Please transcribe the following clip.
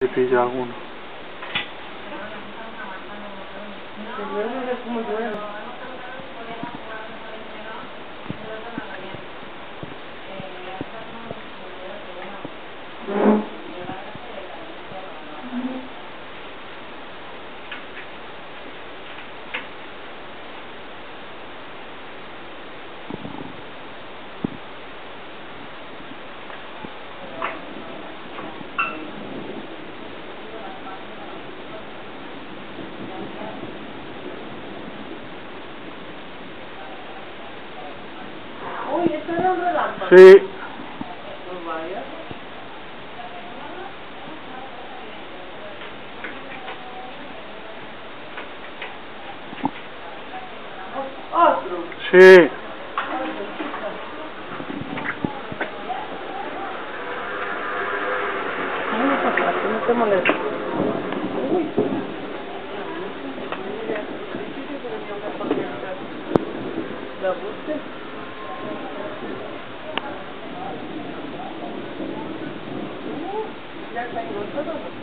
Le pilla alguno. Uy, ¿esto era un relámpago? Sí. Pues vaya. ¿Otro? Sí. No te molestes. Uy. ¿La busques? Ya cayó todo.